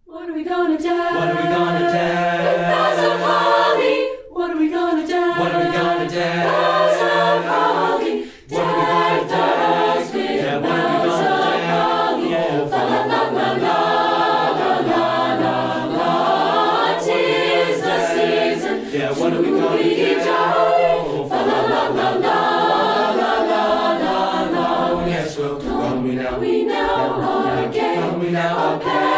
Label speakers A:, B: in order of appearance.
A: What are we gonna do?
B: What are we gonna do?
A: Bells of holly. What are we gonna do?
B: What are we gonna do?
A: Bells of holly.
B: What are we gonna do?
A: Decked with
B: Yeah, what are we
A: bells
B: gonna
A: of
B: do?
A: holly.
B: Yeah,
A: Fa la la la la la la la la. 'Tis the season.
B: Yeah, what are we gonna
A: to be
B: do?
A: jolly. Fa la la la la.
B: Oh, yes, well, come we now.
A: We now are gay.
B: Come we now.
A: A pair